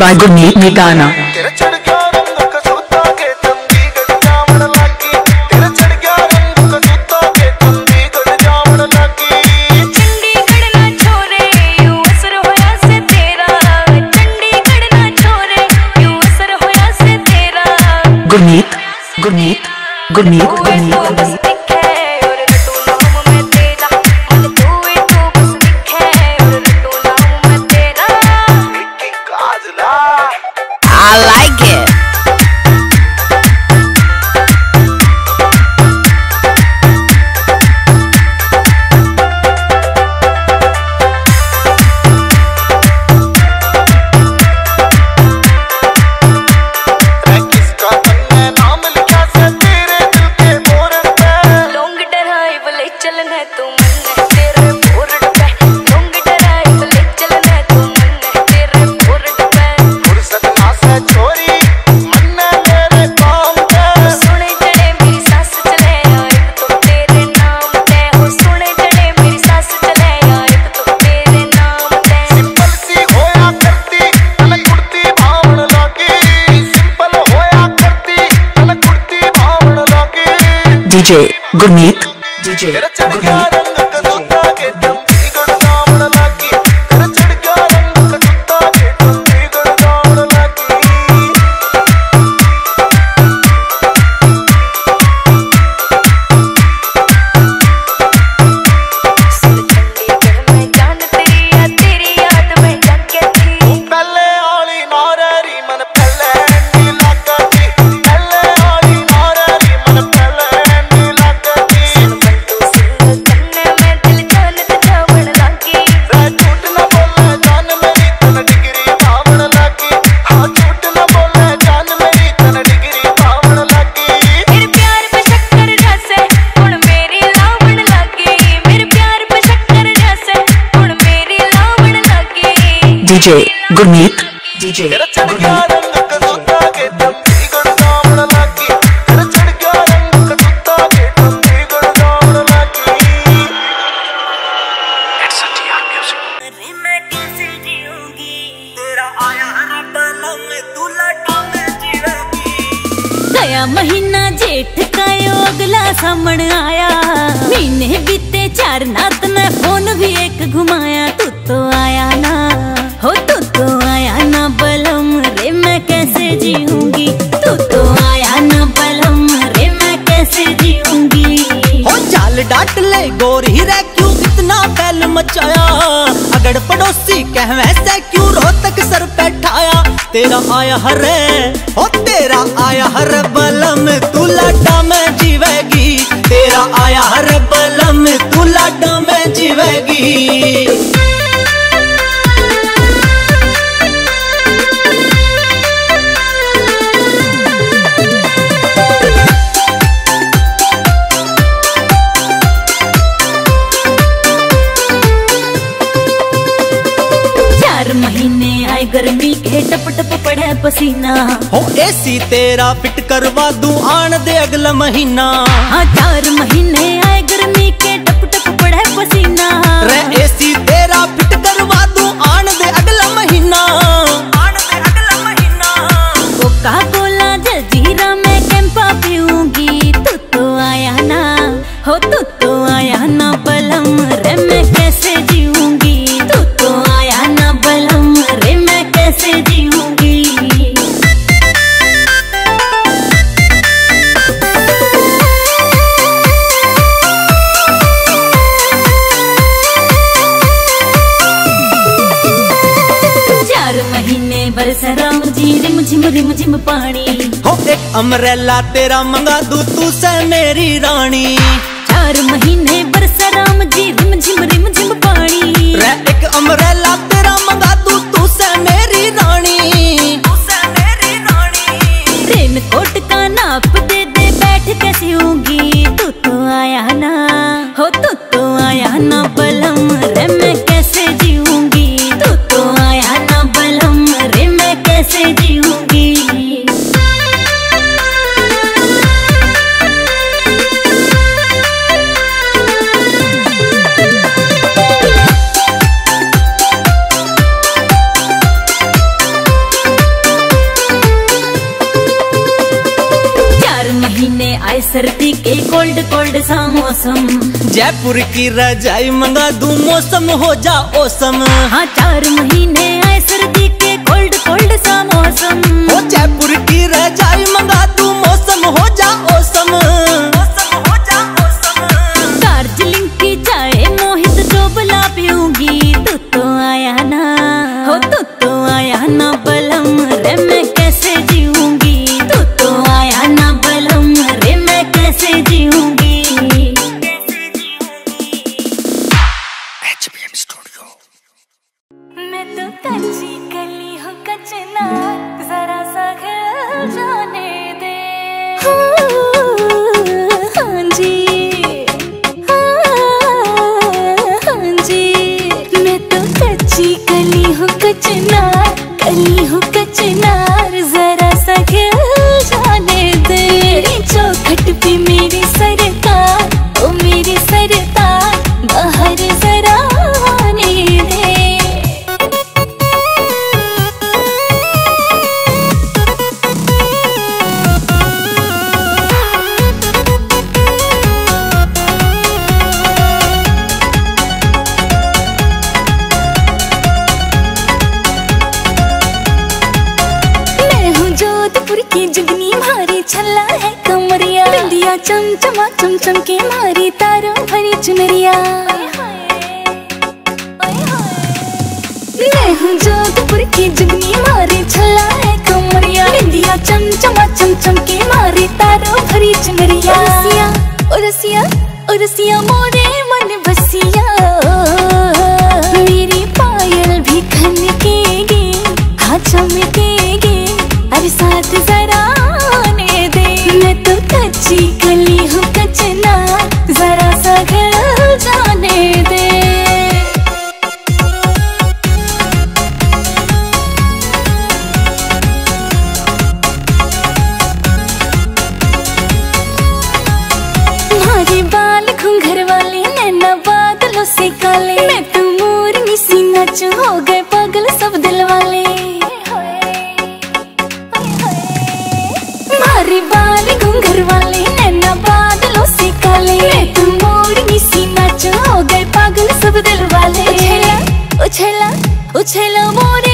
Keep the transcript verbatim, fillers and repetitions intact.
by Gurmeet Megana. Gurmeet, Gurmeet, Gurmeet, Gurmeet. I like it. D J Gurmeet, D J Gurmeet. D J Gurmeet, D J Gurmeet. नया महीना जेठ का अगला सामने आया, महीने बीते चार नात ने फोन भी एक घुमाया। तू तो आया ना, हो तू तो आया ना बलम रे, मैं कैसे जीऊंगी। तू तो आया ना बलम रे, मैं कैसे जीऊंगी। हो चाल डाट ले गोरी रे, क्यों इतना बैल मचाया। अगड़ पड़ोसी कह वैसे क्यों रोहतक सर बैठाया। तेरा आया हरे, हो तेरा आया हर बलम, तू लाडा में जीवेगी। तेरा आया हर बलम, तू लाडा में जीवेगी। महीने आए गर्मी के टप टप पड़े पसीना। हो एसी तेरा फिट करवा दूं आन दे अगला महीना। हाँ चार महीने आए गर्मी के टप टप पड़े पसीना। रे एसी तेरा फिट करवा दूं आन दे अगला महीना। आन दे अगला महीना। कोका कोला जलजीरा में कैंपा पीऊंगी। तू तो आया ना, हो तू तो आया ना बलम रे, मैं कैसे जीऊंगी। तू तो आया ना बलम रे, मैं कैसे जीऊंगी। चार महीने बरस राम जी, रिम झिम रिम झिम पानी। हो एक अमरेला तेरा मंगा दूं तू से मेरी रानी। चार महीने बरस राम जी, रिम झिम रिम झिम पानी। रे एक अमरेला तेरा मंगा दूं तू से मेरी रानी। तू से मेरी रानी। रेन कोट का नाप दे दे, बैठ के सीऊंगी। तू तो आया ना, हो तू तो आया ना बलम रे, मैं कैसे जीऊंगी। तू तो आया ना बलम रे, मैं कैसे जीऊंगी। आए सर्दी के कोल्ड कोल्ड सा मौसम। जयपुर की रजाई मंगा दूं मौसम हो जा ओसम। हाँ चार महीने आए सर्दी के कोल्ड कोल्ड सा मौसम। हो जयपुर की रजाई मंगा दूं मौसम हो जा ओसम। दार्जिलिंग की चाय मोहित चोबला पीऊंगी। तू तो आया ना हो तू तो आया ना बलम रे मैं कैसे जीऊंगी। तू तो आया ना बलम रे मैं कैसे जीऊंगी। H B M studio. मैं तो कच्ची कली हूँ कचना जरा सा खेल जाने दे। हाँ जी हाँ जी मैं तो कच्ची कली हूँ कचना कली हूँ कचनार जरा सा खेल जाने दे। चौखट पे मेरी सरकार ओ मेरी सरकार बाहर जरा आने दे। की जुगनी मारी छल्ला है कमरिया। बिंदिया चमचमा चमचम के मारी तारों भरी चुनरिया। मैं हूँ जोधपुर की जुगनी मारी छल्ला है कमरिया। बिंदिया चमचमा चमचम के मारी तारों भरी चुनरिया। उरसिया उरसिया उरसिया मोरे मन बसिया। मेरी पायल भी खनकेगी हाँ चमकेगी अरे साथ जरा आने दे। मैं तो कच्ची कली हूँ कचना जरा सा घर जाने दे। तुम्हारे बाल घुंघर वाले नैना बादलों से काले। मैं तो मोरनी सी नाच हो गए पागल सब दिल वाले। मारे बाल घुंघर वाले नैना बादलों से काले। मैं तो मोरनी सी नाच हो गए पागल सब दिल वाले। उछला उछला उछला मोरे